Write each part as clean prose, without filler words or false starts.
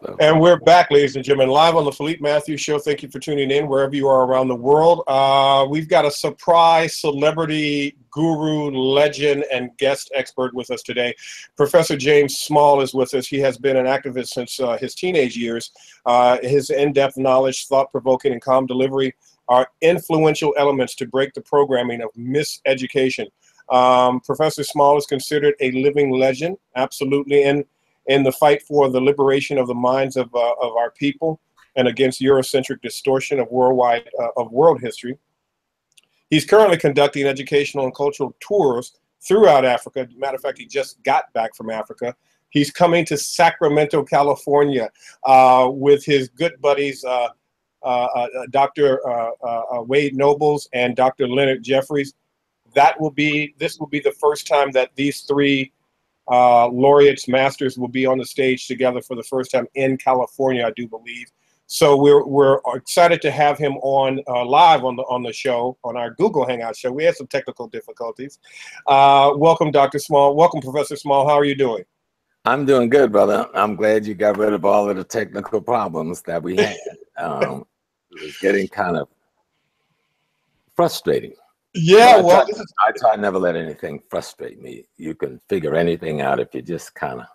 And we're back, ladies and gentlemen, live on the Philippe Matthews Show. Thank you for tuning in wherever you are around the world. We've got a surprise celebrity guru, legend, and guest expert with us today. Professor James Small is with us. He has been an activist since his teenage years. His in-depth knowledge, thought-provoking, and calm delivery are influential elements to break the programming of miseducation. Professor Small is considered a living legend, absolutely, in the fight for the liberation of the minds of our people and against Eurocentric distortion of world history. He's currently conducting educational and cultural tours throughout Africa. Matter of fact, he just got back from Africa. He's coming to Sacramento, California, with his good buddies, Dr. Wade Nobles and Dr. Leonard Jeffries. This will be the first time that these three laureates, masters will be on the stage together for the first time in California, I do believe. So we're excited to have him on live on the show, on our Google Hangout show. We had some technical difficulties. Welcome, Dr. Small. Welcome, Professor Small. How are you doing? I'm doing good, brother. I'm glad you got rid of all of the technical problems that we had. It was getting kind of frustrating. Yeah, well, I try never let anything frustrate me. You can figure anything out if you just kind of,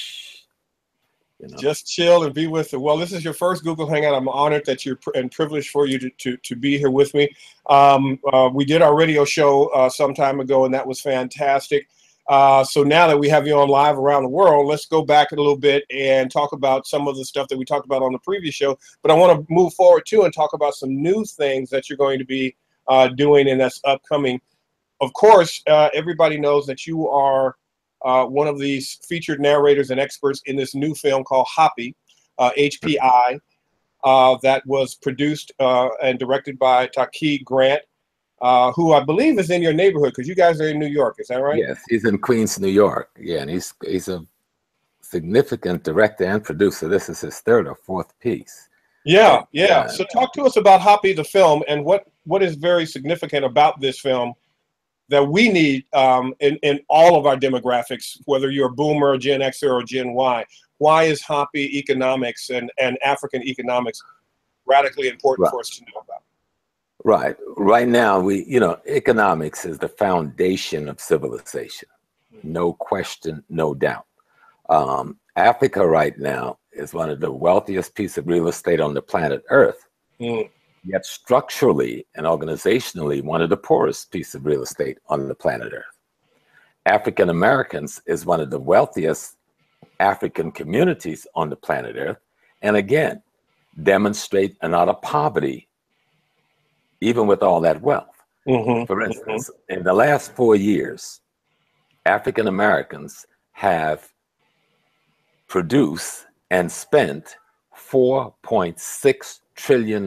just chill and be with it. Well, this is your first Google Hangout. I'm honored that you're and privileged for you to be here with me. We did our radio show some time ago, and that was fantastic. So now that we have you on live around the world, let's go back a little bit and talk about some of the stuff that we talked about on the previous show. But I want to move forward too and talk about some new things that you're going to be doing, and that's upcoming. Of course, everybody knows that you are one of these featured narrators and experts in this new film called Happy, HPI, that was produced and directed by Taki Grant, who I believe is in your neighborhood, because you guys are in New York. Is that right? Yes, he's in Queens, New York. Yeah, and he's a significant director and producer. This is his third or fourth piece. Yeah, yeah. So talk to us about Happy, the film, and what is very significant about this film that we need in all of our demographics, whether you're a boomer, Gen Xer, or Gen Y. Why is Happy economics and African economics radically important for us to know about? Right. Right now, economics is the foundation of civilization. No question, no doubt. Africa right now is one of the wealthiest pieces of real estate on the planet Earth. Yet structurally and organizationally, one of the poorest pieces of real estate on the planet Earth. African Americans is one of the wealthiest African communities on the planet Earth, and again, demonstrate an out of poverty, even with all that wealth. For instance, in the last 4 years, African Americans have produced and spent $4.6 trillion.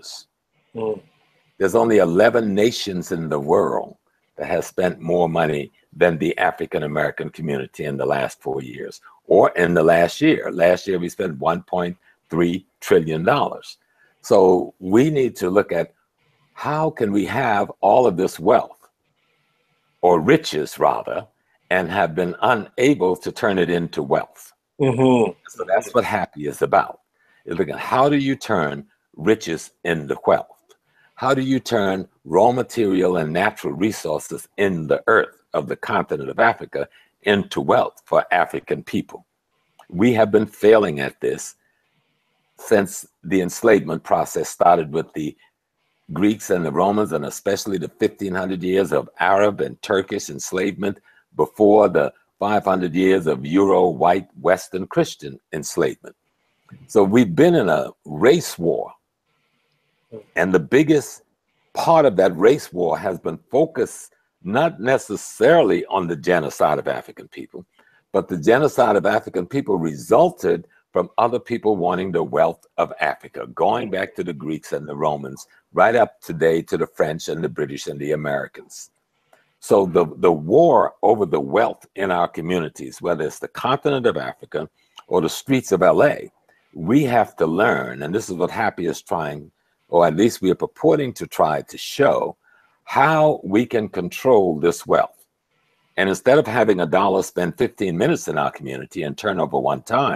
There's only 11 nations in the world that has spent more money than the African American community in the last 4 years, or in the last year. Last year we spent $1.3 trillion. So we need to look at how can we have all of this wealth, or riches rather, and have been unable to turn it into wealth. So that's what Happy is about. Is looking at how do you turn riches into wealth? How do you turn raw material and natural resources in the earth of the continent of Africa into wealth for African people? We have been failing at this since the enslavement process started with the Greeks and the Romans, and especially the 1500 years of Arab and Turkish enslavement before the 500 years of Euro, white, Western Christian enslavement. So we've been in a race war. And the biggest part of that race war has been focused not necessarily on the genocide of African people, but the genocide of African people resulted from other people wanting the wealth of Africa, going back to the Greeks and the Romans, right up today to the French and the British and the Americans. So the war over the wealth in our communities, whether it's the continent of Africa or the streets of LA, we have to learn, and this is what Happy is trying, or at least we are purporting to try to show, how we can control this wealth. And instead of having $1 spend 15 minutes in our community and turn over one time,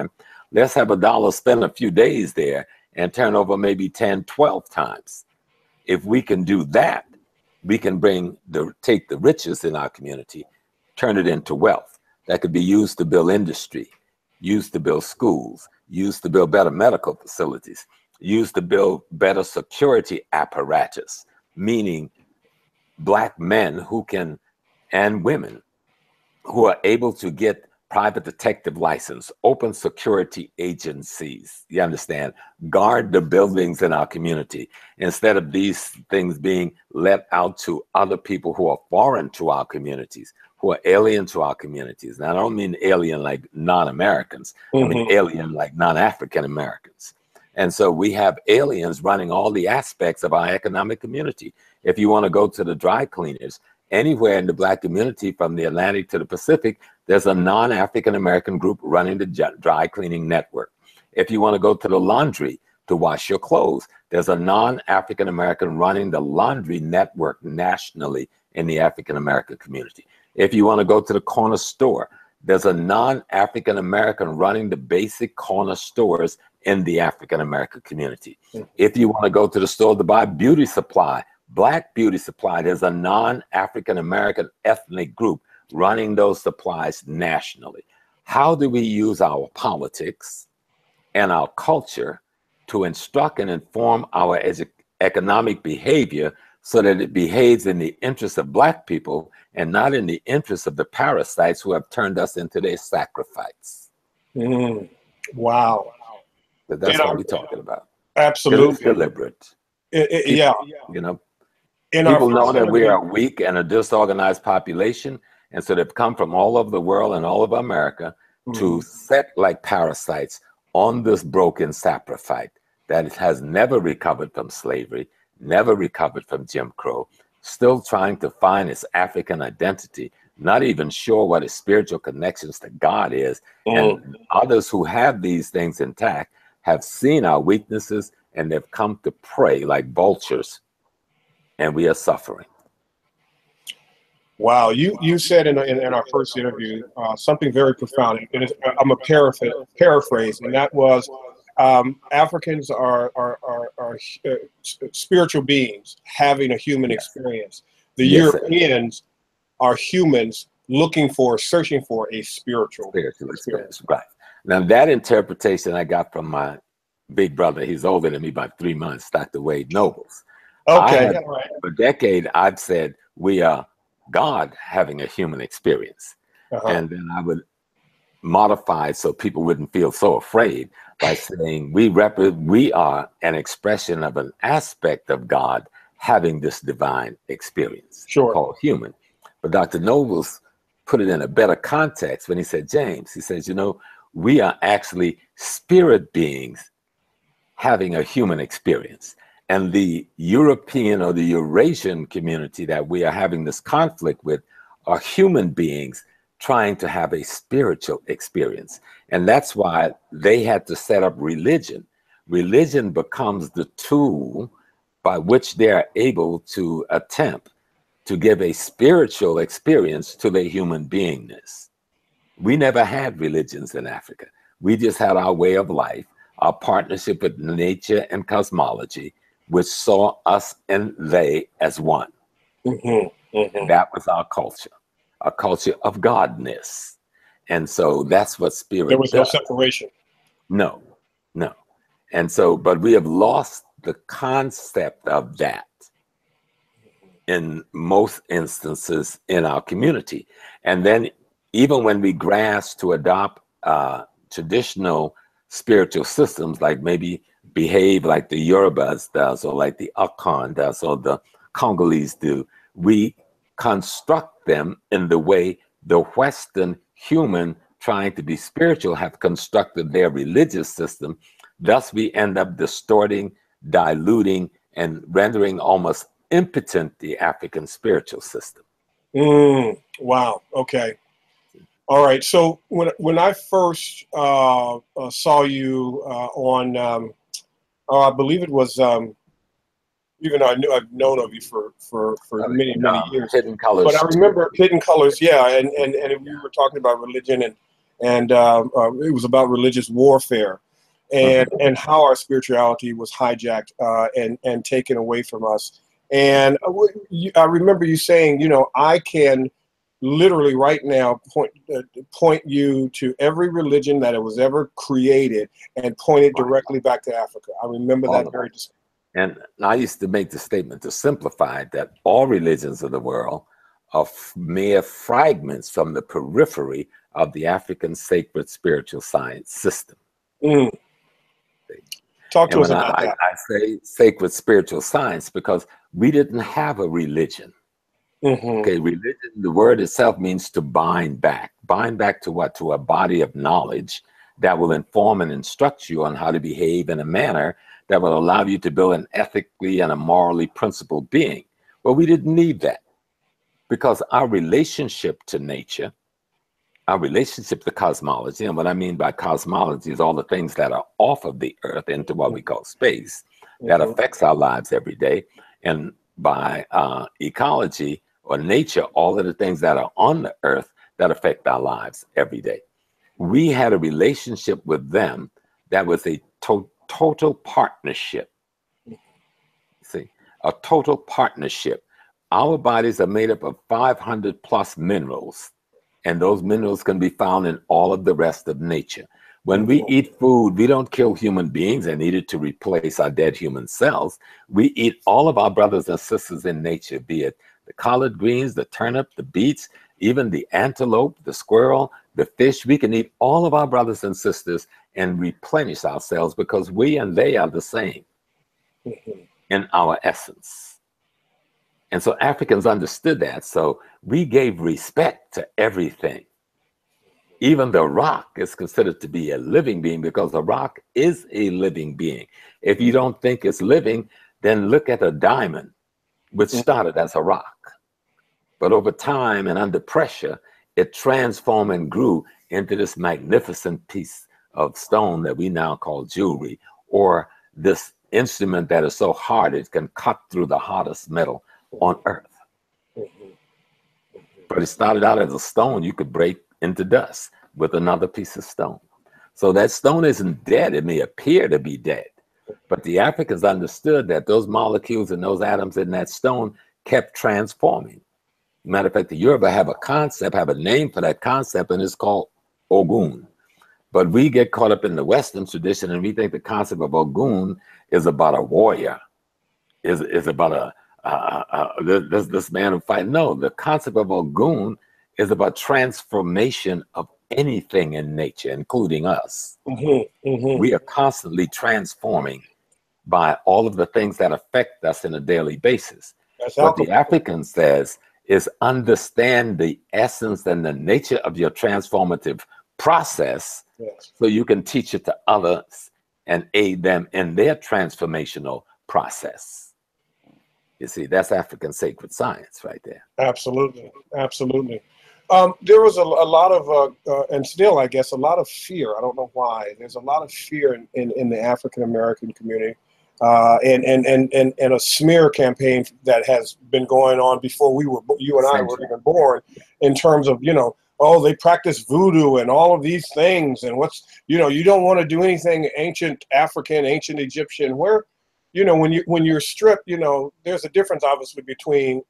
Let's have $1 spent a few days there and turn over maybe 10, 12 times. If we can do that, we can take the riches in our community, turn it into wealth that could be used to build industry, used to build schools, used to build better medical facilities, used to build better security apparatus, meaning Black men who can, and women who are able to get private detective license, open security agencies, you understand, guard the buildings in our community, instead of these things being let out to other people who are foreign to our communities, who are alien to our communities. Now, I don't mean alien like non-Americans, I mean alien like non-African Americans. And so we have aliens running all the aspects of our economic community. If you want to go to the dry cleaners, anywhere in the Black community from the Atlantic to the Pacific, there's a non-African American group running the dry cleaning network. If you want to go to the laundry to wash your clothes, there's a non-African American running the laundry network nationally in the African American community. If you want to go to the corner store, there's a non-African American running the basic corner stores in the African American community. If you want to go to the store to buy beauty supply, Black beauty supply, there's a non-African American ethnic group running those supplies nationally. How do we use our politics and our culture to instruct and inform our economic behavior so that it behaves in the interest of Black people and not in the interest of the parasites who have turned us into their sacrifice? Wow. But that's what we're talking about. Absolutely. It's deliberate. Yeah. You know, In people know that we are a weak and a disorganized population, and so they've come from all over the world and all of America to set like parasites on this broken saprophyte that has never recovered from slavery, never recovered from Jim Crow, still trying to find its African identity, not even sure what its spiritual connections to God is. And others who have these things intact have seen our weaknesses and they've come to prey like vultures, and we are suffering. Wow, you said in our first interview something very profound, and I'm a paraphrase, and that was Africans are spiritual beings having a human experience. The Europeans are humans searching for a spiritual experience. Right. Now that interpretation I got from my big brother, he's older than me by 3 months, Dr. Wade Nobles. Okay. For a decade, I've said we are God having a human experience. And then I would modify so people wouldn't feel so afraid by saying we are an expression of an aspect of God having this divine experience called human. But Dr. Nobles put it in a better context when he said, James, he says, you know, we are actually spirit beings having a human experience. And the European or the Eurasian community that we are having this conflict with are human beings trying to have a spiritual experience. And that's why they had to set up religion. Religion becomes the tool by which they are able to attempt to give a spiritual experience to their human beingness. We never had religions in Africa. We just had our way of life, our partnership with nature and cosmology, which saw us and they as one. That was our culture of godness. And so that's what spirit There was no does. separation. No. And so, but we have lost the concept of that in most instances in our community. And then even when we grasp to adopt traditional spiritual systems, like maybe behave like the Yorubas does, or like the Akan does, or the Congolese do, we construct them in the way the Western human trying to be spiritual have constructed their religious system. Thus, we end up distorting, diluting, and rendering almost impotent the African spiritual system. Wow. Okay. All right. So when I first saw you on, I believe it was, even though I've known of you for many years. Hidden Colors. But I remember Hidden Colors, yeah, and we were talking about religion, and it was about religious warfare, and how our spirituality was hijacked and taken away from us. And I remember you saying, you know, I can literally right now point you to every religion that it was ever created and point it directly back to Africa. I remember that very distinctly. And I used to make the statement, to simplify it, that all religions of the world are mere fragments from the periphery of the African sacred spiritual science system. Talk to us about that. I say sacred spiritual science because we didn't have a religion. Okay, religion, the word itself means to bind back. Bind back to what? To a body of knowledge that will inform and instruct you on how to behave in a manner that will allow you to build an ethically and a morally principled being. Well, we didn't need that because our relationship to nature, our relationship to cosmology, and what I mean by cosmology is all the things that are off of the earth into what we call space, that affects our lives every day. And by ecology or nature, all of the things that are on the earth that affect our lives every day. We had a relationship with them that was a total partnership. See, a total partnership. Our bodies are made up of 500 plus minerals, and those minerals can be found in all of the rest of nature. When we eat food, we don't kill human beings and eat it to replace our dead human cells. We eat all of our brothers and sisters in nature, be it the collard greens, the turnip, the beets, even the antelope, the squirrel, the fish. We can eat all of our brothers and sisters and replenish ourselves because we and they are the same in our essence. And so Africans understood that. So we gave respect to everything. Even the rock is considered to be a living being because the rock is a living being. If you don't think it's living, then look at a diamond, which started as a rock. But over time and under pressure, it transformed and grew into this magnificent piece of stone that we now call jewelry, or this instrument that is so hard it can cut through the hardest metal on earth. But it started out as a stone you could break into dust with another piece of stone. So that stone isn't dead. It may appear to be dead, but the Africans understood that those molecules and those atoms in that stone kept transforming. Matter of fact, the Yoruba have a concept, have a name for that concept, and it's called Ogun. But we get caught up in the Western tradition and we think the concept of Ogun is about a warrior, is about this man who fight. No, the concept of Ogun is about transformation of anything in nature, including us. We are constantly transforming by all of the things that affect us on a daily basis. What the African says is understand the essence and the nature of your transformative process, so you can teach it to others and aid them in their transformational process. You see, that's African sacred science right there. Absolutely, absolutely. There was a lot of, and still, I guess, a lot of fear. I don't know why. There's a lot of fear in the African American community, and a smear campaign that has been going on before you and I were even born, in terms of, you know, oh, they practice voodoo and all of these things, and you know, you don't want to do anything ancient African, ancient Egyptian. Where, you know, when you're stripped, you know, there's a difference obviously between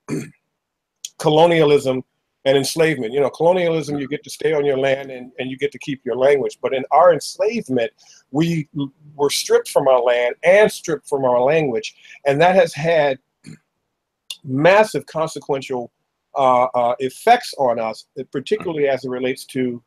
colonialism and enslavement. You know, colonialism, you get to stay on your land and you get to keep your language. But in our enslavement, we were stripped from our land and stripped from our language. And that has had massive consequential effects on us, particularly as it relates to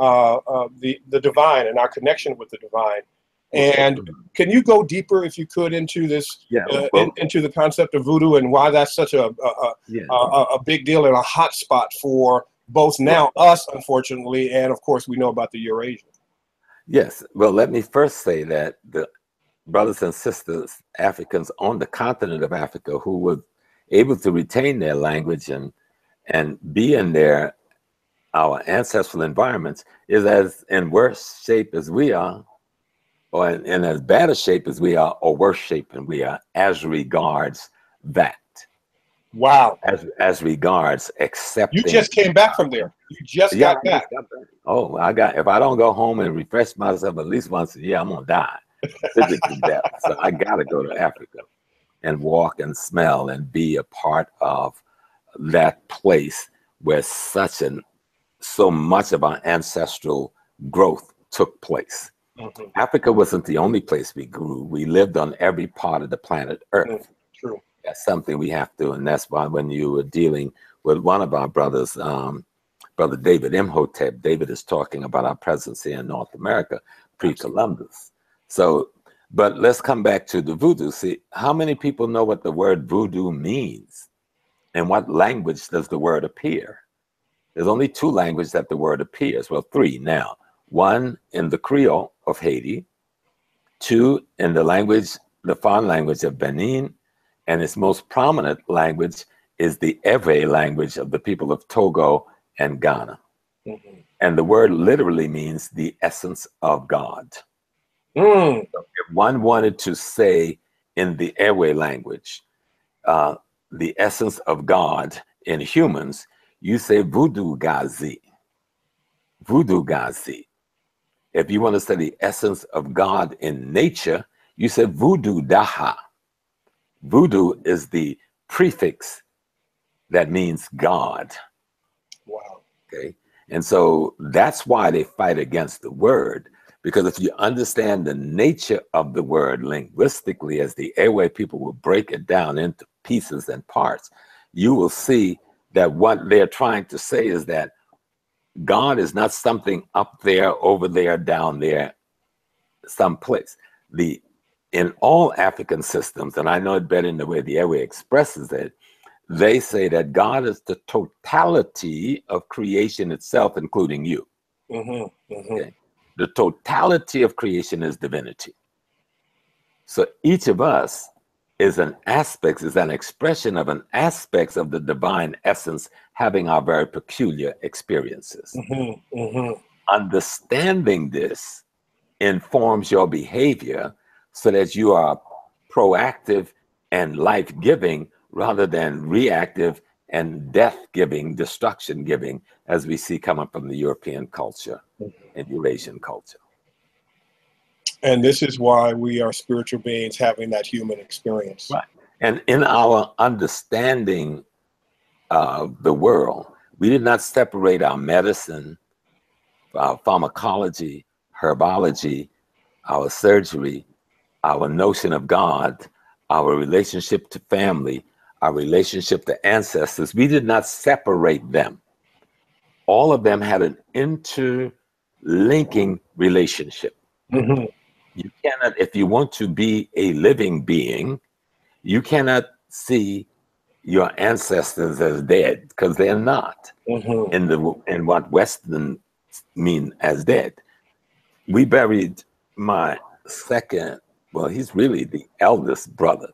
the divine and our connection with the divine. And can you go deeper, if you could, into this, into the concept of voodoo and why that's such a big deal and a hot spot for both now us, unfortunately, and of course we know about the Eurasian. Yes. Well, let me first say that the brothers and sisters, Africans on the continent of Africa, who were able to retain their language and be in our ancestral environments, is as in worse shape as we are, or in as bad a shape as we are, or worse shape than we are, as regards that. Wow. As regards accepting. You just came back from there. You just Yeah, got I back. just got back. Oh, if I don't go home and refresh myself at least once a year, I'm gonna die, physical death. So I gotta go to Africa and walk and smell and be a part of that place where so much of our ancestral growth took place. Mhm. Africa wasn't the only place we grew. We lived on every part of the planet Earth. True. That's something we have to, and that's why when you were dealing with one of our brothers, Brother David Imhotep, David is talking about our presence here in North America pre-Columbus. So, but let's come back to the voodoo. See, how many people know what the word voodoo means? In what language does the word appear? There's only two languages that the word appears. Well, three now. One in the Creole of Haiti, two in the foreign language of Benin, and its most prominent language is the Ewe language of the people of Togo and Ghana. Mhm. And the word literally means the essence of God. Mm. So if one wanted to say in the Ewe language, the essence of God in humans, you say voodoo gazi. Voodoo gazi. If you want to say the essence of God in nature, you say voodoo daha. Voodoo is the prefix that means God. Wow. Okay. And so that's why they fight against the word, because if you understand the nature of the word linguistically, as the Ewe people will break it down into pieces and parts, you will see that what they're trying to say is that God is not something up there, over there, down there, someplace. In all African systems, and I know it better in the way the Ewe expresses it, they say that God is the totality of creation itself, including you. Mm-hmm. Mm-hmm. Okay? The totality of creation is divinity. So each of us is an expression of an aspect of the divine essence having our very peculiar experiences. Mm-hmm. Mm-hmm. Understanding this informs your behavior so that you are proactive and life-giving rather than reactive and death-giving, destruction-giving, as we see coming from the European culture and Eurasian culture. And this is why we are spiritual beings having that human experience. Right. And in our understanding of the world, we did not separate our medicine, our pharmacology, herbology, our surgery, our notion of God, our relationship to family, our relationship to ancestors. We did not separate them. All of them had an interlinking relationship. Mm-hmm. You cannot, if you want to be a living being, you cannot see your ancestors as dead, because they're not Mm-hmm. in what Western mean as dead. We buried my second, well, he's really the eldest brother.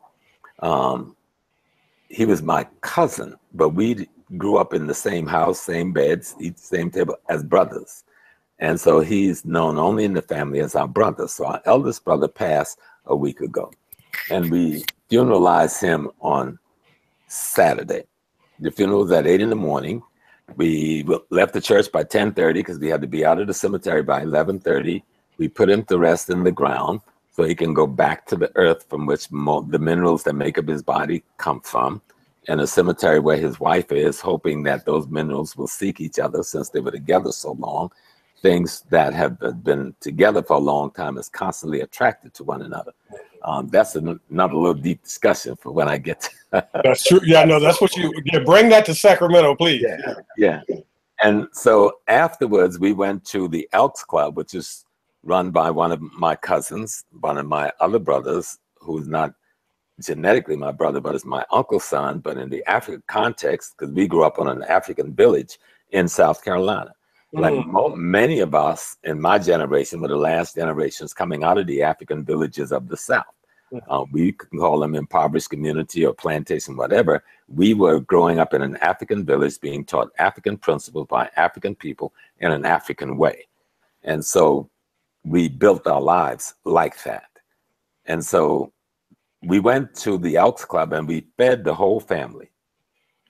He was my cousin, but we grew up in the same house, same beds, eat the same table as brothers. And so he's known only in the family as our brother. So our eldest brother passed a week ago, and we funeralized him on Saturday. The funeral was at 8 in the morning. We left the church by 10:30 because we had to be out of the cemetery by 11:30. We put him to rest in the ground so he can go back to the earth from which the minerals that make up his body come from, and a cemetery where his wife is, hoping that those minerals will seek each other since they were together so long. Things that have been together for a long time is constantly attracted to one another. That's another little deep discussion for when I get to That's true. Yeah, no, that's what bring that to Sacramento, please. yeah. And so afterwards, we went to the Elks Club, which is run by one of my cousins, one of my other brothers, who's not genetically my brother, but is my uncle's son. But in the African context, because we grew up on an African village in South Carolina. Like many of us in my generation were the last generations coming out of the African villages of the South. We can call them impoverished community or plantation, whatever. We were growing up in an African village being taught African principles by African people in an African way. And so we built our lives like that. And so we went to the Elks Club and we fed the whole family.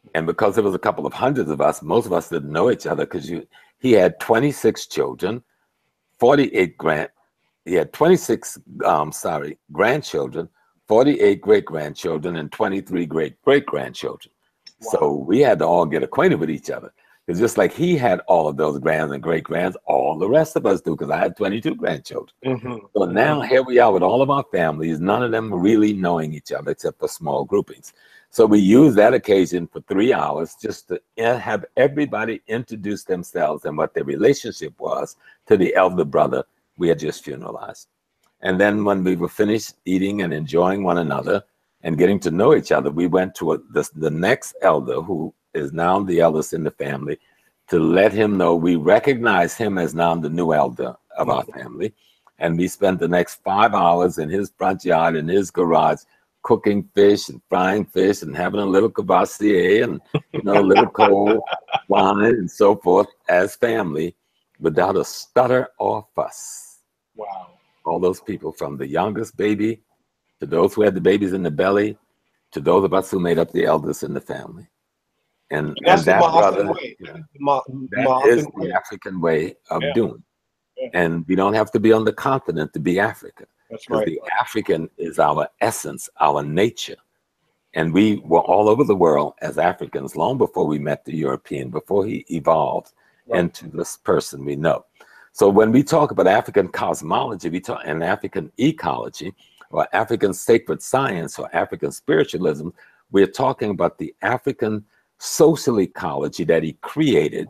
And because there was a couple of hundreds of us, most of us didn't know each other because he had 26 children, 48 he had 26 grandchildren, 48 great-grandchildren, and 23 great-great-grandchildren. Wow. So we had to all get acquainted with each other. It's just like he had all of those grands and great-grands, all the rest of us do, because I had 22 grandchildren. So now here we are with all of our families, none of them really knowing each other except for small groupings. So we use that occasion for 3 hours just to have everybody introduce themselves and what their relationship was to the elder brother we had just funeralized. And then when we were finished eating and enjoying one another and getting to know each other, we went to the next elder, who is now the eldest in the family, to let him know we recognize him as now the new elder of our family. And we spent the next 5 hours in his front yard, in his garage, cooking fish and frying fish and having a little cavassier and, you know, a little cold wine and so forth as family, without a stutter or fuss. Wow. All those people, from the youngest baby to those who had the babies in the belly, to those of us who made up the eldest in the family. And that's that, the brother, way. that The is the African way of doing. Yeah. And we don't have to be on the continent to be African. That's because right. the African is our essence, our nature. And we were all over the world as Africans long before we met the European, before he evolved into this person we know. So when we talk about African cosmology, we talk and African ecology, or African sacred science, or African spiritualism, we're talking about the African social ecology that he created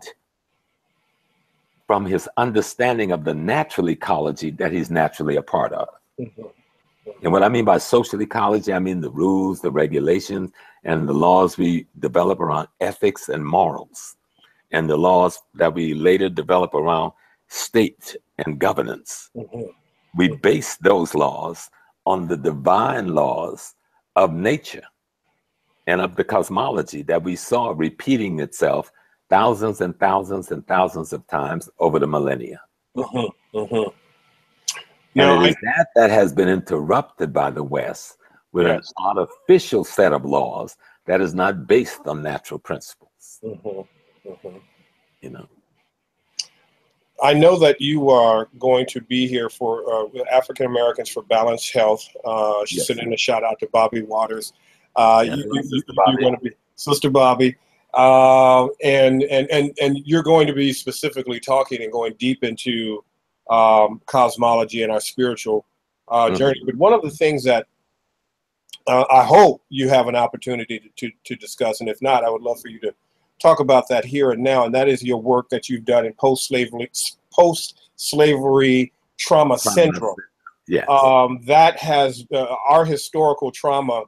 from his understanding of the natural ecology that he's naturally a part of. And what I mean by social ecology, I mean the rules, the regulations, and the laws we develop around ethics and morals, and the laws that we later develop around state and governance. We base those laws on the divine laws of nature and of the cosmology that we saw repeating itself thousands and thousands and thousands of times over the millennia. And it is that has been interrupted by the West with an artificial set of laws that is not based on natural principles. You know. I know that you are going to be here for African Americans for Balanced Health. Sending a shout out to Bobby Waters. You're going to be Sister Bobby, and you're going to be specifically talking and going deep into cosmology and our spiritual journey. But one of the things that I hope you have an opportunity to discuss, and if not, I would love for you to talk about that here and now, and that is your work that you've done in post-slavery trauma syndrome. Yes. That has our historical trauma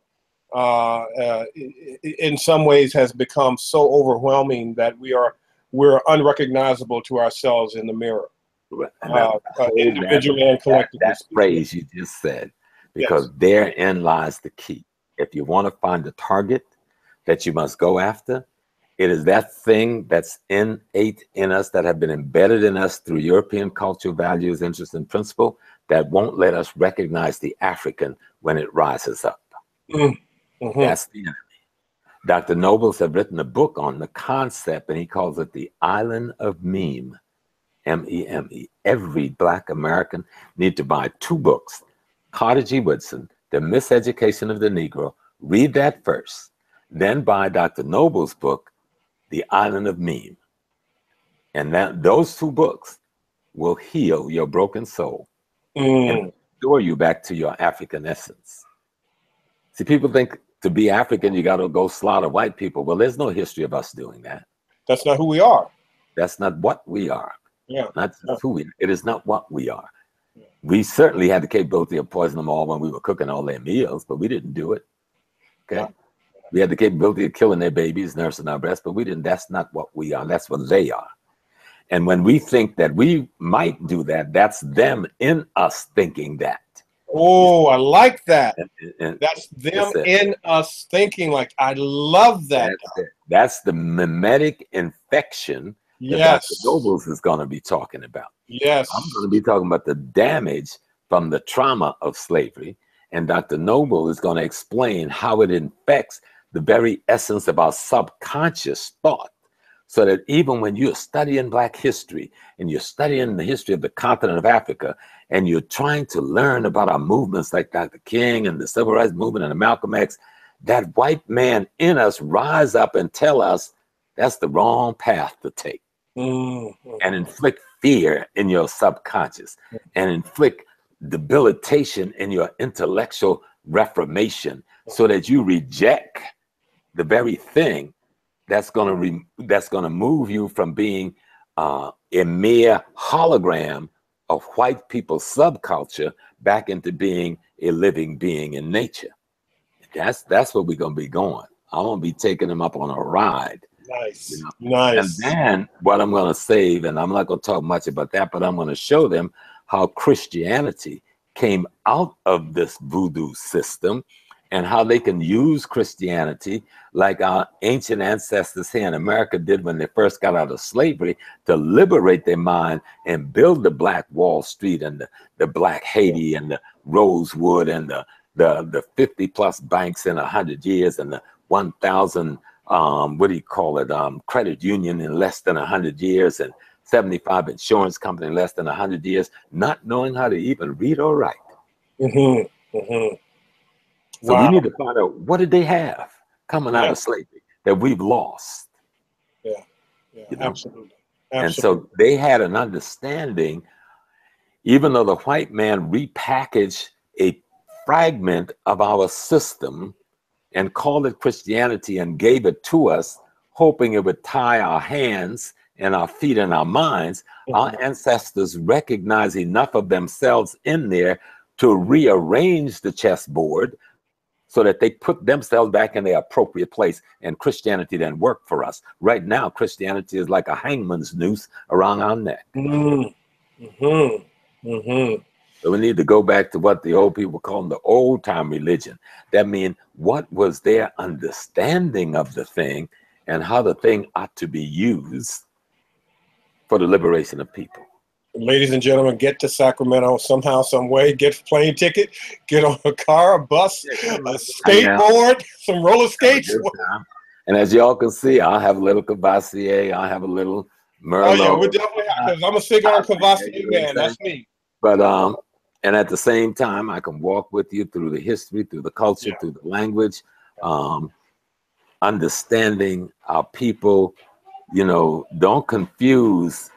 in some ways has become so overwhelming that we're unrecognizable to ourselves in the mirror. Individually and collectively. That phrase you just said, because therein lies the key. If you want to find a target that you must go after, it is that thing that's innate in us, that have been embedded in us through European culture, values, interests, and principle, that won't let us recognize the African when it rises up. That's the enemy. Dr. Nobles have written a book on the concept, and he calls it the Island of Meme. M-E-M-E. Every Black American need to buy 2 books. Carter G. Woodson, The Miseducation of the Negro. Read that first. Then buy Dr. Noble's book, The Island of Meme. And those 2 books will heal your broken soul and restore you back to your African essence. See, people think to be African, you got to go slaughter white people. Well, there's no history of us doing that. That's not who we are. That's not what we are. Not who we are. It is not what we are. We certainly had the capability of poisoning them all when we were cooking all their meals, but we didn't do it. Okay. We had the capability of killing their babies, nursing our breasts, but we didn't. That's not what we are. That's what they are. And when we think that we might do that, that's them in us thinking that. Oh, I like that. And that's them in us thinking like, I love that. That's the mimetic infection that Dr. Nobles is going to be talking about. I'm going to be talking about the damage from the trauma of slavery, and Dr. Noble is going to explain how it infects the very essence of our subconscious thought. So that even when you're studying Black history and you're studying the history of the continent of Africa, and you're trying to learn about our movements like Dr. King and the Civil Rights Movement and the Malcolm X, that white man in us rise up and tell us that's the wrong path to take, and inflict fear in your subconscious, and inflict debilitation in your intellectual reformation, so that you reject the very thing that's going to move you from being a mere hologram of white people's subculture back into being a living being in nature. That's where we're going to be going. I'm going to be taking them up on a ride. Nice, you know? nice. And then what I'm going to save, and I'm not going to talk much about that, but I'm going to show them how Christianity came out of this voodoo system, and how they can use Christianity like our ancient ancestors here in America did when they first got out of slavery, to liberate their mind and build the Black Wall Street and the Black Haiti and the Rosewood and the 50 plus banks in 100 years and the 1,000 credit union in less than 100 years and 75 insurance company in less than 100 years, not knowing how to even read or write. So we need to find out, what did they have coming out of slavery that we've lost? Yeah, absolutely. And so they had an understanding, even though the white man repackaged a fragment of our system and called it Christianity and gave it to us, hoping it would tie our hands and our feet and our minds, our ancestors recognized enough of themselves in there to rearrange the chessboard so that they put themselves back in their appropriate place, and Christianity then worked for us. Right now, Christianity is like a hangman's noose around our neck. So we need to go back to what the old people call the old time religion. That means, what was their understanding of the thing and how the thing ought to be used for the liberation of people. Ladies and gentlemen, get to Sacramento somehow, some way. Get a plane ticket, get on a car, a bus, a skateboard, some roller skates. And as y'all can see, I'll have a little Cavassier, I'll have a little Merlot. Oh yeah, we definitely have, because I'm a cigar Cavassier man. That's me. But and at the same time, I can walk with you through the history, through the culture, through the language, understanding our people. You know, don't confuse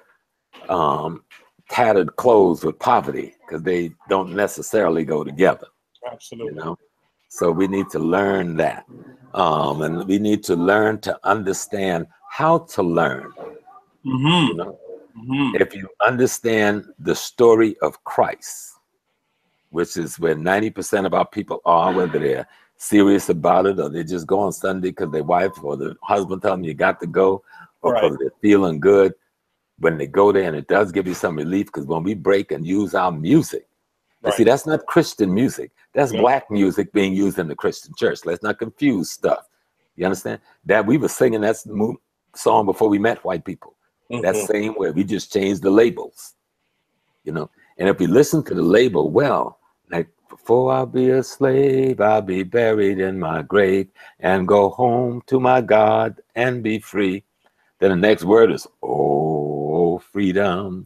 tattered clothes with poverty, because they don't necessarily go together. Absolutely. You know? So we need to learn that. And we need to learn to understand how to learn. You know? If you understand the story of Christ, which is where 90% of our people are, whether they're serious about it or they just go on Sunday because their wife or the husband tell them you got to go, or because they're feeling good. When they go there, and it does give you some relief, because when we break and use our music, you see, that's not Christian music. That's Black music being used in the Christian church. Let's not confuse stuff. You understand? That we were singing that song before we met white people. That same way, we just changed the labels. You know, and if we listen to the label well, like, before I'll be a slave, I'll be buried in my grave and go home to my God and be free. Then the next word is, oh, freedom,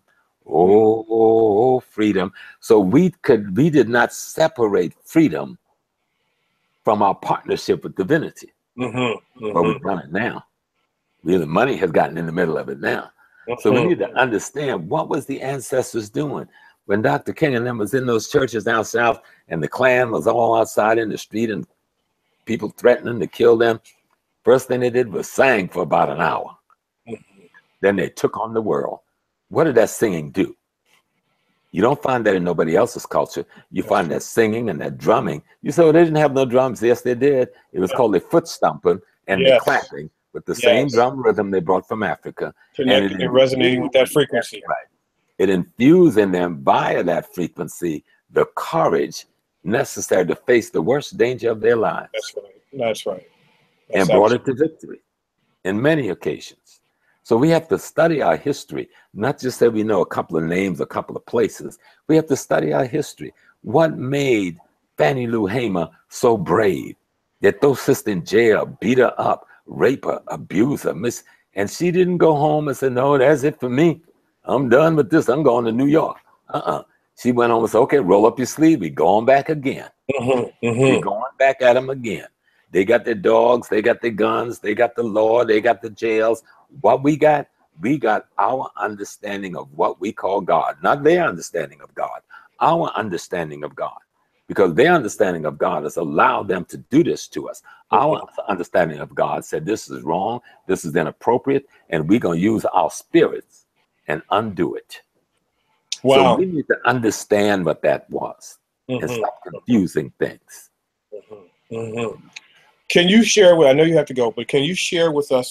oh, freedom. So we did not separate freedom from our partnership with divinity. But we've done it now. Really, money has gotten in the middle of it now. So we need to understand, what was the ancestors doing when Dr. King and them was in those churches down south, and the Klan was all outside in the street and people threatening to kill them. First thing they did was sang for about an hour. Then they took on the world. What did that singing do? You don't find that in nobody else's culture. You find that singing and that drumming. You say, well, they didn't have no drums. Yes, they did. It was called the foot stomping and the clapping with the same drum rhythm they brought from Africa. Connecting and resonating with that frequency. It infused in them via that frequency the courage necessary to face the worst danger of their lives. That's right. And brought it to victory in many occasions. So we have to study our history, not just that we know a couple of names, a couple of places. We have to study our history. What made Fannie Lou Hamer so brave? They throw sister in jail, beat her up, rape her, abuse her, and she didn't go home and say, no, that's it for me. I'm done with this. I'm going to New York. She went home and said, okay, roll up your sleeve. We going back again. We going back at them again. They got their dogs. They got their guns. They got the law. They got the jails. What we got our understanding of what we call God, not their understanding of God, our understanding of God. Because their understanding of God has allowed them to do this to us. Our understanding of God said this is wrong, this is inappropriate, and we're going to use our spirits and undo it. Wow. So we need to understand what that was and stop confusing things. Can you share with, I know you have to go, but can you share with us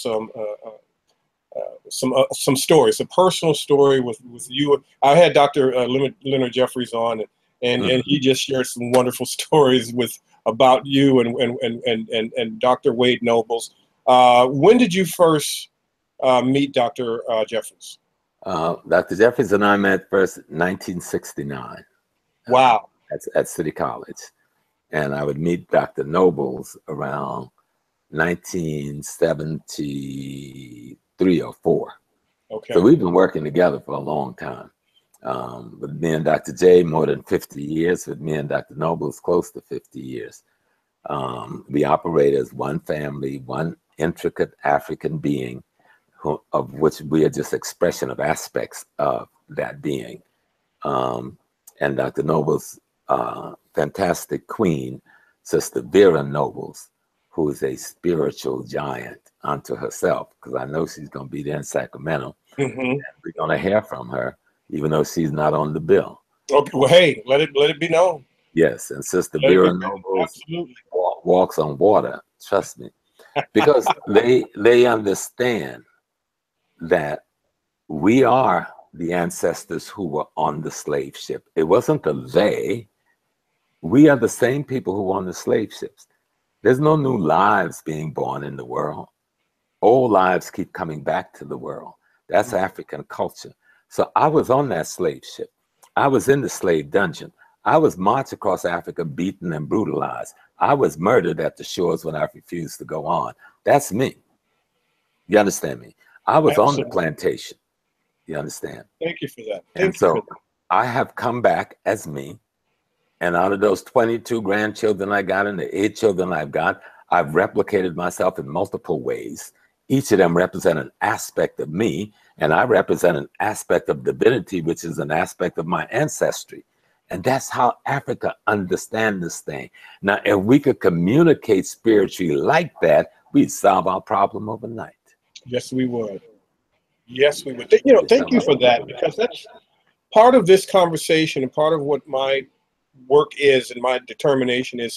some stories, a personal story with you? I had Dr. Leonard Jeffries on, and he just shared some wonderful stories about you and Dr. Wade Nobles. When did you first meet Dr. Jeffries? Dr. Jeffries and I met first in 1969. Wow. At City College. And I would meet Dr. Nobles around 1973 or 4. Okay. So we've been working together for a long time. With me and Dr. J, more than 50 years. With me and Dr. Nobles, close to 50 years. We operate as one family, one intricate African being, of which we are just expression of aspects of that being. And Dr. Nobles' fantastic queen, Sister Vera Nobles, who is a spiritual giant unto herself, because I know she's going to be there in Sacramento. And we're going to hear from her, even though she's not on the bill. Okay, well, hey, let it be known. Yes, and Sister Vera Nobles walks on water, trust me, because they understand that we are the ancestors who were on the slave ship. It wasn't the they. We are the same people who were on the slave ships. There's no new lives being born in the world. Old lives keep coming back to the world. That's African culture. So I was on that slave ship. I was in the slave dungeon. I was marched across Africa, beaten and brutalized. I was murdered at the shores when I refused to go on. That's me. You understand me? I was on the plantation. You understand? Thank you for that. And so I have come back as me. And out of those 22 grandchildren I got and the 8 children I've got, I've replicated myself in multiple ways. Each of them represent an aspect of me, and I represent an aspect of divinity, which is an aspect of my ancestry. And that's how Africa understands this thing. Now, if we could communicate spiritually like that, we'd solve our problem overnight. Yes, we would. Yes, we would. You know, thank you for that, because that's part of this conversation, and part of what my work is and my determination is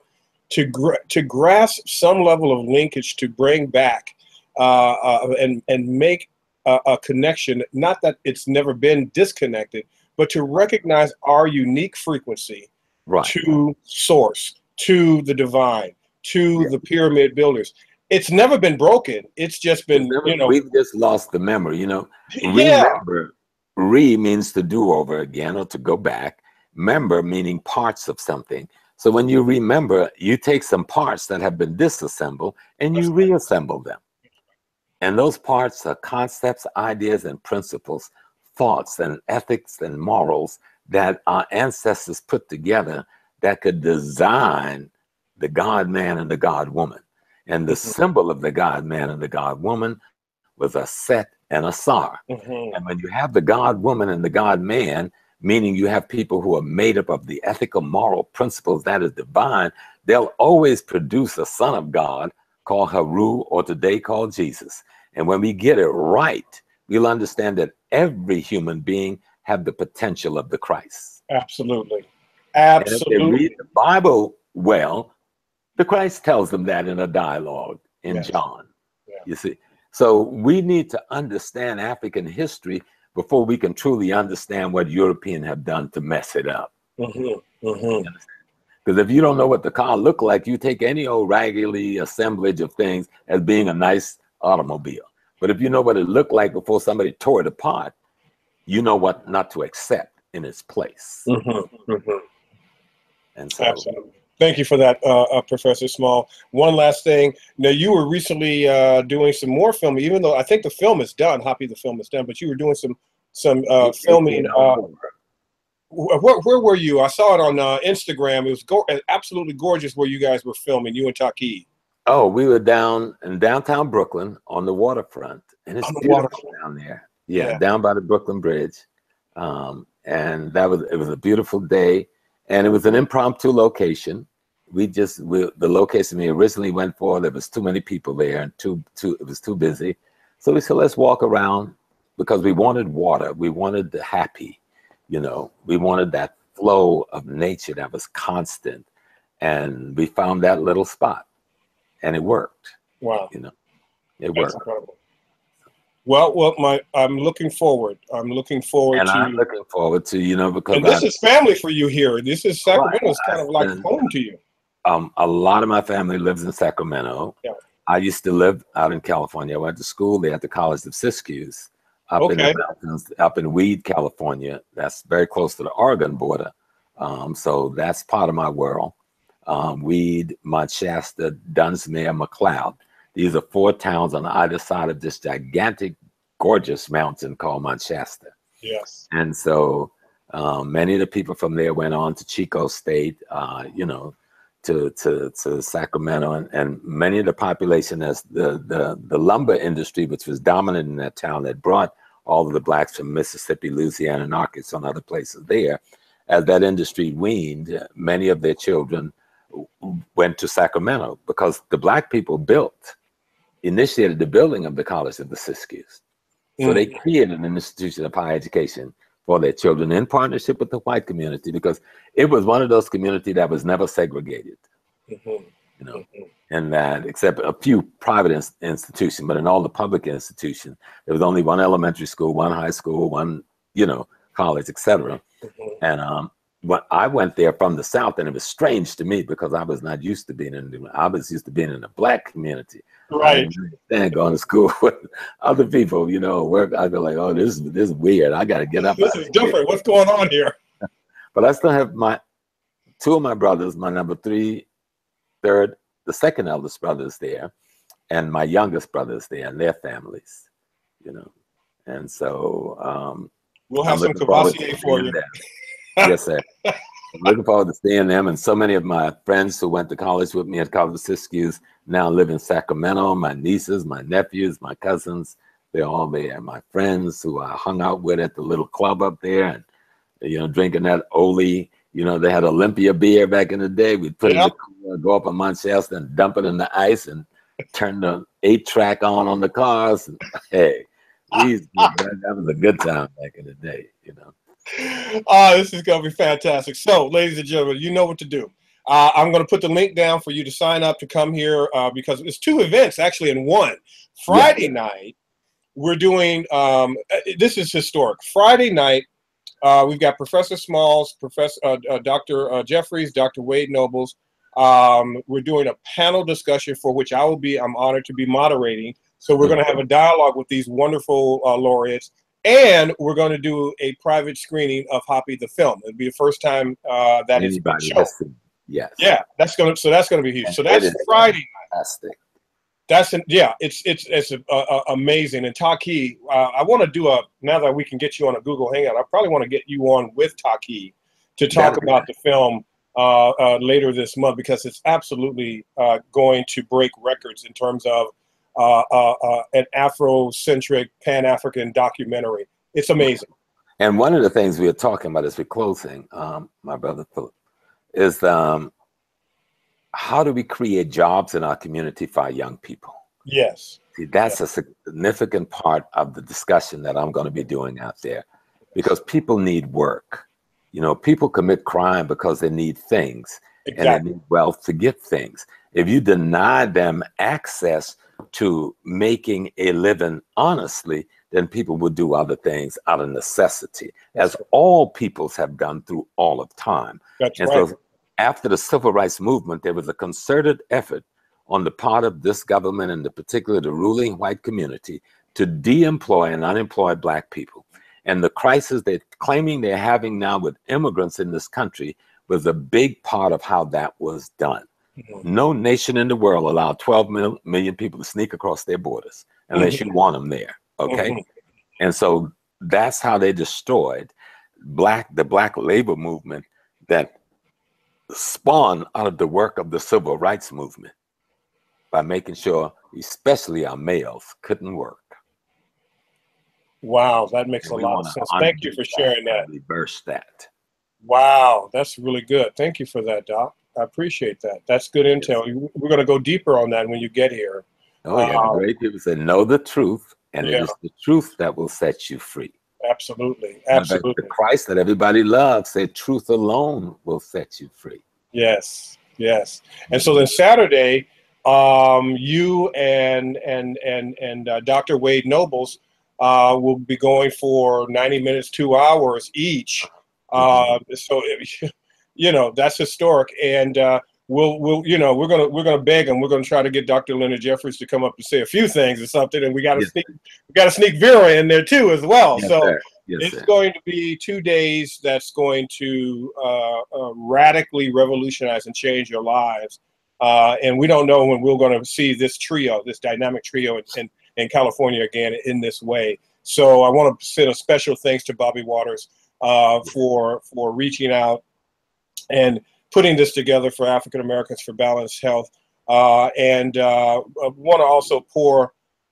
to grasp some level of linkage, to bring back and make a connection. Not that it's never been disconnected, but to recognize our unique frequency to source, to the divine, to the pyramid builders. It's never been broken. It's just been, we've just lost the memory, Remember, means to do over again or to go back. Member meaning parts of something. So when you remember, you take some parts that have been disassembled and you reassemble them. And those parts are concepts, ideas, and principles, thoughts and ethics and morals that our ancestors put together that could design the God-man and the God-woman. And the symbol of the God-man and the God-woman was a set and a sar. And when you have the God-woman and the God-man, meaning you have people who are made up of the ethical, moral principles that is divine, they'll always produce a son of God called Haru, or today called Jesus. And when we get it right, we'll understand that every human being have the potential of the Christ. Absolutely. Absolutely. And if they read the Bible well, the Christ tells them that in a dialogue in John. You see? So we need to understand African history before we can truly understand what Europeans have done to mess it up. Because if you don't know what the car looked like, you take any old raggedy assemblage of things as being a nice automobile. But if you know what it looked like before somebody tore it apart, you know what not to accept in its place. And so Thank you for that, Professor Small. One last thing. Now, you were recently doing some more filming, even though I think the film is done. Happy the film is done, but you were doing some filming. Where were you? I saw it on Instagram. It was absolutely gorgeous where you guys were filming, you and Taki. Oh, we were down in downtown Brooklyn on the waterfront, and it's beautiful down there. Yeah, down by the Brooklyn Bridge, and it was a beautiful day, and it was an impromptu location. The location we originally went for, there was too many people there, and it was too busy, so we said let's walk around because we wanted water, we wanted the happy, we wanted that flow of nature that was constant, and we found that little spot. And it worked. Wow. It worked. That's incredible. Well, I'm looking forward. I'm looking forward to, because. And this is family for you here. This is Sacramento. It's kind of like home to you. A lot of my family lives in Sacramento. Yeah. I used to live out in California. I went to school there at the College of Siskiyous up in the mountains, up in Weed, California. That's very close to the Oregon border. So that's part of my world. Weed, Mount Shasta, Dunsmuir, McLeod. These are 4 towns on either side of this gigantic, gorgeous mountain called Mount Shasta. Yes. And so many of the people from there went on to Chico State, to Sacramento, and many of the population, as the lumber industry, which was dominant in that town, that brought all of the blacks from Mississippi, Louisiana, and Arkansas and other places there. As that industry weaned, many of their children went to Sacramento because the black people initiated the building of the College of the Siskiyous. So they created an institution of higher education for their children in partnership with the white community, because it was one of those communities that was never segregated, and that, except a few private institutions, but in all the public institutions, there was only one elementary school, one high school, one, college, etc. And I went there from the South, and it was strange to me because I was not used to being I was used to being in a black community. Right. And going to school with other people, work. I'd be like, oh, this is weird. I got to get up. This is different. What's going on here? But I still have 2 of my brothers, my number 3, the second eldest brother is there, and my youngest brother is there, and their families, And so we'll have some Cavassier for you. Yes, sir. I'm looking forward to seeing them. And so many of my friends who went to college with me at College of Siskiyous now live in Sacramento. My nieces, my nephews, my cousins, they're all there. My friends who I hung out with at the little club up there, and, drinking that Oli. They had Olympia beer back in the day. We'd put it in the cooler, go up on Mount Shasta and dump it in the ice and turn the 8-track on the cars. And, hey, that was a good time back in the day, This is going to be fantastic. So, ladies and gentlemen, you know what to do. I'm going to put the link down for you to sign up to come here because it's 2 events actually in one. Friday night, we're doing, this is historic. Friday night, we've got Professor Smalls, Dr. Jeffries, Dr. Wade Nobles. We're doing a panel discussion for which I'm honored to be moderating. So we're going to have a dialogue with these wonderful laureates. And we're going to do a private screening of Happy the film. It'll be the first time that it's been shown. Yes. Yeah, that's going to be huge. And so that's Friday night. Fantastic. It's amazing. And Taki, I want to do now that we can get you on a Google Hangout, I probably want to get you on with Taki to talk about the film later this month, because it's absolutely going to break records in terms of an Afrocentric, Pan-African documentary. It's amazing. And one of the things we are talking about as we're closing, my brother Philip, is how do we create jobs in our community for our young people? Yes. See, that's a significant part of the discussion that I'm going to be doing out there, because people need work. People commit crime because they need things, and they need wealth to get things. If you deny them access to making a living honestly, then people would do other things out of necessity, as all peoples have done through all of time. So after the civil rights movement, there was a concerted effort on the part of this government, and particularly the ruling white community, to de-employ and unemployed black people. And the crisis they're claiming they're having now with immigrants in this country was a big part of how that was done. No nation in the world allowed 12 million people to sneak across their borders unless you want them there, okay? And so that's how they destroyed the black labor movement that spawned out of the work of the civil rights movement by making sure, especially our males, couldn't work. Wow, that makes a lot of sense. Thank you for sharing that. Reverse that. Wow, that's really good. Thank you for that, Doc. I appreciate that. That's good intel. We're going to go deeper on that when you get here. Oh, yeah. The great people say, know the truth, and it is the truth that will set you free. Absolutely. Absolutely. The Christ that everybody loves said, truth alone will set you free. Yes. Yes. And so then Saturday, you and Dr. Wade Nobles will be going for 90 minutes, 2 hours each. So, you know, that's historic. And we'll you know, we're gonna beg him. We're gonna try to get Dr. Leonard Jeffries to come up and say a few things or something. And we got to sneak Vera in there too as well. Yes, so sir. Yes, it's going to be 2 days that's going to radically revolutionize and change your lives. And we don't know when we're going to see this trio, this dynamic trio in California again in this way. So I want to send a special thanks to Bobby Waters for reaching out and putting this together for African Americans for Balanced Health. And I want to also pour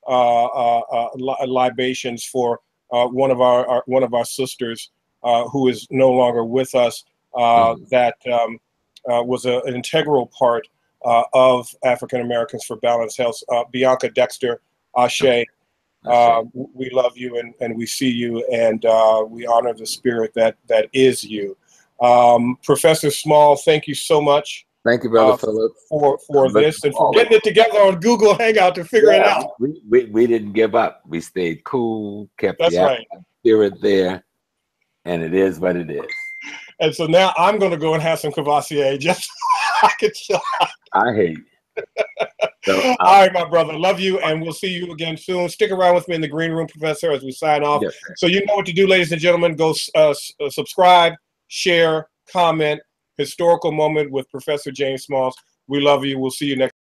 libations for one of our sisters who is no longer with us, that was an integral part of African Americans for Balanced Health. Bianca Dexter, Ashe. We love you and we see you, and we honor the spirit that is you. Professor Small, thank you so much. Thank you, Brother Philip, for this and for getting it together on Google Hangout to figure it out. We didn't give up. We stayed cool, kept the spirit there, and it is what it is. And so now I'm going to go and have some Cavassier just so I can chill out. I hate you. So, all right, my brother. Love you, and we'll see you again soon. Stick around with me in the green room, Professor, as we sign off. Yes, so you know what to do, ladies and gentlemen. Go subscribe, share, comment. Historical Moment with Professor James Smalls. We love you. We'll see you next